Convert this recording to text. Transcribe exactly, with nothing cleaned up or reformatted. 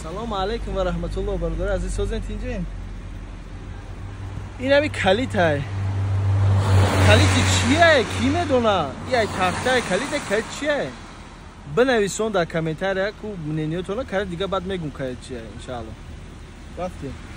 سلام علیکم و رحمت الله برادر عزیز سازن اینجاییم. این همی کلیت های کلیت چیه؟ کی میدونه؟ یه تخته کلیت کلیت چیه؟ بنویسون در کامنتار که منیتونه کلیت دیگه بعد میگم کلیت چیه ان شاء الله. رفتیم.